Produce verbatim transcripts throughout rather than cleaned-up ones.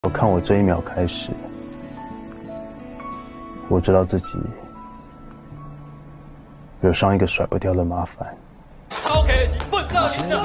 我看我这一秒开始，我知道自己惹上一个甩不掉的麻烦。 超 K 级奋战形象。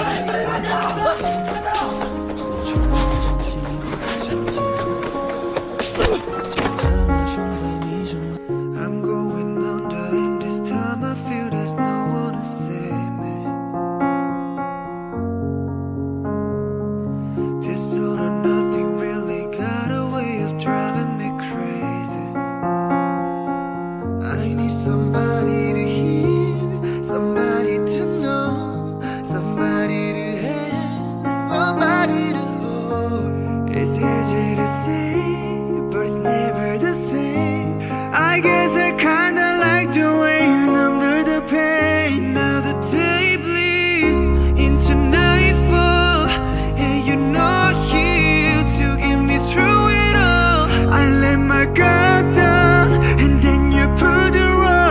Somebody to hear, somebody to know, somebody to have, somebody to hold. It's easy to say, but it's never the same. I guess I kinda like the way you number the pain. Now the day bleeds into nightfall, and you're not here to get me through it all. I let my guard down, and then you put the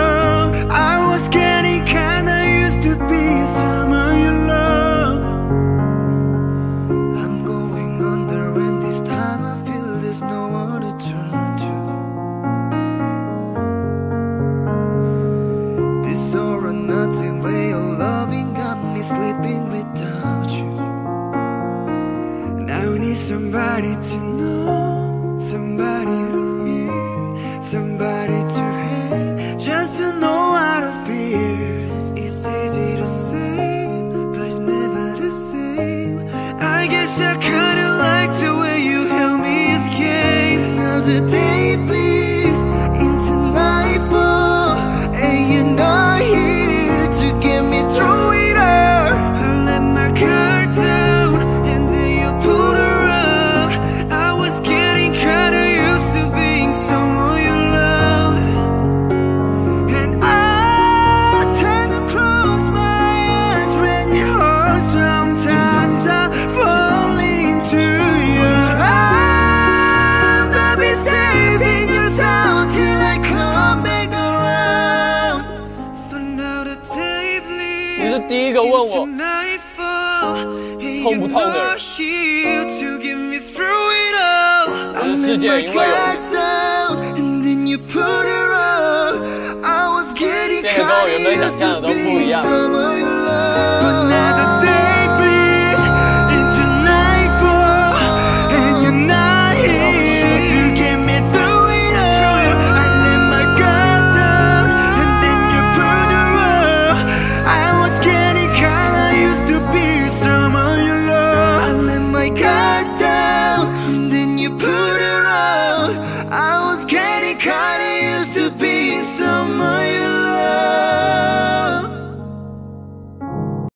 somebody to know, somebody to hear, somebody to have, just to know how to feel. It's easy to say, but it's never the same. I guess I kinda like the way you help me escape. Now the day bleeds into nightfall, and you're not here to get me through it all. I let my guard down, and then you pulled her. 第一个问我痛不痛的人，这个世界因为有你，变得跟我原本想象的都不一样。